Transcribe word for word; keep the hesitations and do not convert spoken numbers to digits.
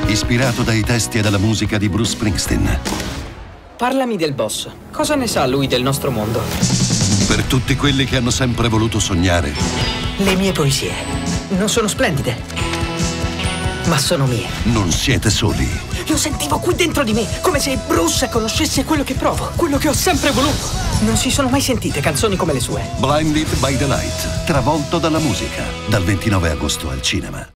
ispirato dai testi e dalla musica di Bruce Springsteen. Parlami del boss. Cosa ne sa lui del nostro mondo? Per tutti quelli che hanno sempre voluto sognare. Le mie poesie non sono splendide, ma sono mie. Non siete soli. Lo sentivo qui dentro di me, come se Bruce conoscesse quello che provo, quello che ho sempre voluto. Non si sono mai sentite canzoni come le sue. Blinded by the Light, travolto dalla musica, dal ventinove agosto al cinema.